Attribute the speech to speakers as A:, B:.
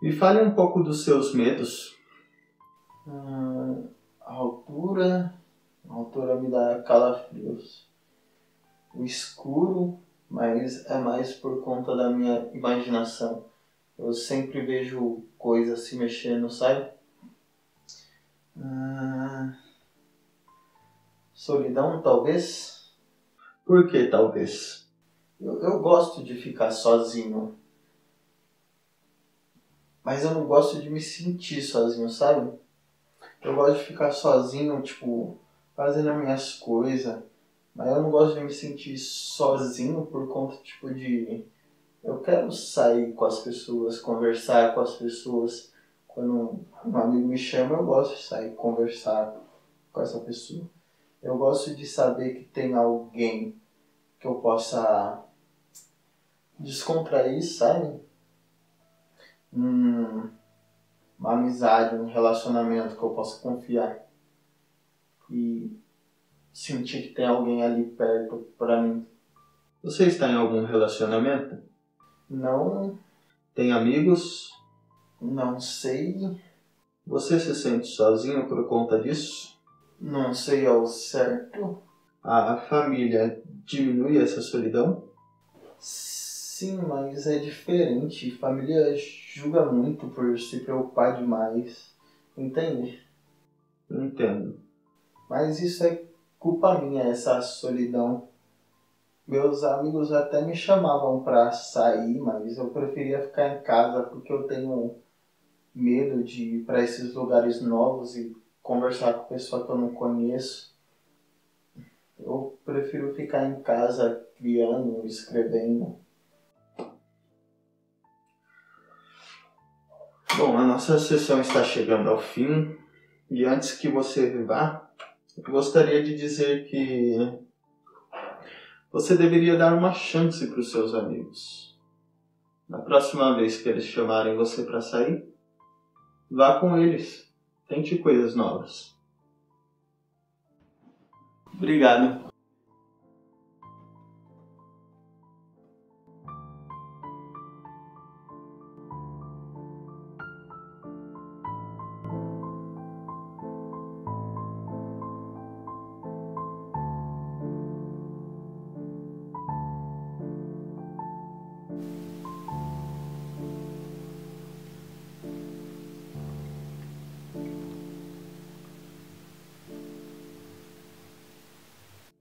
A: Me fale um pouco dos seus medos.
B: A altura me dá calafrios. O escuro, mas é mais por conta da minha imaginação. Eu sempre vejo coisas se mexendo, sabe? Solidão, talvez?
A: Por que talvez?
B: Eu gosto de ficar sozinho. Mas eu não gosto de me sentir sozinho, sabe? Eu gosto de ficar sozinho, tipo, fazendo as minhas coisas. Mas eu não gosto de me sentir sozinho por conta, tipo, de... Eu quero sair com as pessoas, conversar com as pessoas. Quando um amigo me chama, eu gosto de sair, conversar com essa pessoa. Eu gosto de saber que tem alguém que eu possa descontrair, sabe? Uma amizade, um relacionamento que eu possa confiar. E sentir que tem alguém ali perto pra mim.
A: Você está em algum relacionamento?
B: Não,
A: Tem amigos?
B: não sei.
A: Você se sente sozinho por conta disso?
B: Não sei ao certo.
A: A família diminui essa solidão?
B: Sim, mas é diferente. Família julga muito por se preocupar demais. Entende?
A: Entendo.
B: Mas isso é culpa minha, essa solidão. Meus amigos até me chamavam pra sair, mas eu preferia ficar em casa porque eu tenho medo de ir para esses lugares novos e conversar com pessoa que eu não conheço. Eu prefiro ficar em casa criando, escrevendo.
A: Bom, a nossa sessão está chegando ao fim e antes que você vá, eu gostaria de dizer que você deveria dar uma chance para os seus amigos. Na próxima vez que eles chamarem você para sair, vá com eles. Tente coisas novas.
B: Obrigado.